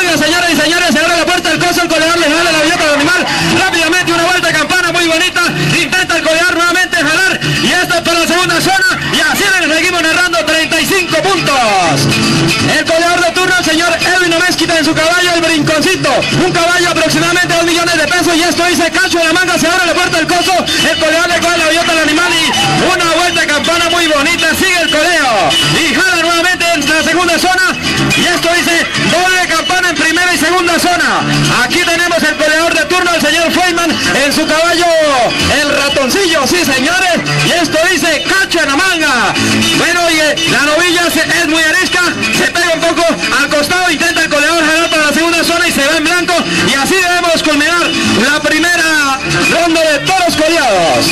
manga, señoras y señores. Se abre la puerta del coso, el coleador le jala la billota al animal. Rápidamente una vuelta de campana muy bonita. Intenta el coleador nuevamente jalar. Y esto es para la segunda zona. Y así le seguimos narrando 35 puntos. El coleador de turno, el señor Edwin Omezquita en su caballo, el Brinconcito. Un caballo aproximadamente 2 millones de pesos. Y esto dice Cacho en la manga. Se abre la puerta del coso. El coleador le coge la billota al animal. Y una vuelta de campana muy bonita. Sigue el coleo. Y jala nuevamente en la segunda zona. Y esto dice doble campana en primera y segunda zona. Aquí tenemos el coleador de turno, el señor Feynman, en su caballo, el Ratoncillo, sí señores. Y esto dice Cacho en la manga. Bueno, y la novilla es muy arisca, se pega un poco al costado, intenta el coleador jalar para la segunda zona y se va en blanco. Y así debemos culminar la primera ronda de toros coleados.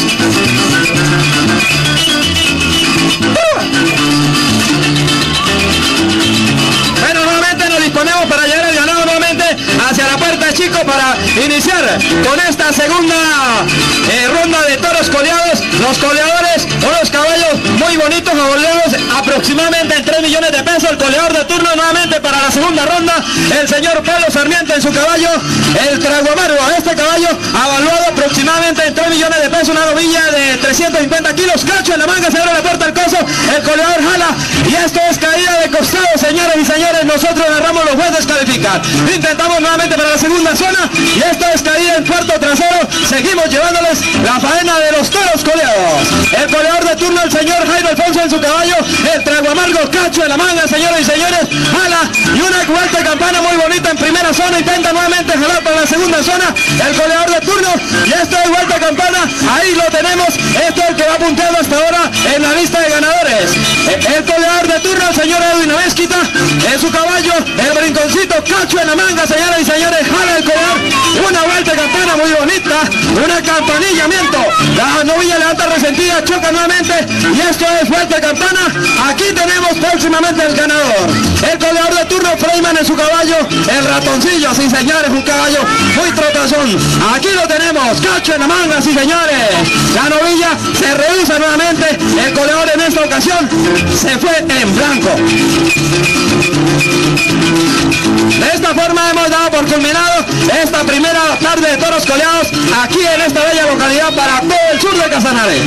Bueno, nuevamente nos disponemos para llegar al ganado nuevamente hacia la puerta chico para iniciar con esta segunda ronda de toros coleados. Los coleadores, unos caballos muy bonitos, aboleados aproximadamente en 3 millones de pesos. El coleador de turno nuevamente para la segunda ronda, el señor Pablo Sarmiento en su caballo, el Trago Amargo. Este caballo avaluado aproximadamente en 3 millones de pesos, una novilla de 350 kilos. Cacho en la manga, se abre la puerta del coso, el coleador jala y esto es caída de costado, señores y señores. Nosotros agarramos, los jueces califican. Intentamos nuevamente para la segunda zona y esto es caída en puerto trasero. Seguimos llevándoles la faena de los toros coleados. El coleador de turno, el señor Jairo Alfonso en su caballo, el Trago Amargo. Cacho en la manga, señores y señores, jala y una vuelta de campana muy bonita en primera zona. Intenta nuevamente jalar para la segunda zona el coleador de turno y esto es vuelta de campana. Ahí lo tenemos. Esto es el que va punteando hasta ahora en la lista de ganadores. El coleador de turno, el señor Edwin Omezquita en su caballo, el Brinconcito. Cacho en la manga, señoras y señores, jala el coleador. Una vuelta de campana muy bonita, una campanillamiento. La novilla levanta resentida, choca nuevamente y esto es vuelta de campana. Aquí tenemos próximamente el ganador. El coleador de turno, Freyman en su caballo, el Ratoncillo, sí señores, un caballo muy trotazón. Aquí lo tenemos, Cacho en la manga, sí señores. La novilla se rehúsa nuevamente. El coleador en esta ocasión se fue en blanco. De esta forma hemos dado por culminado esta primera tarde de toros coleados aquí en esta bella localidad para todo el sur de Casanare.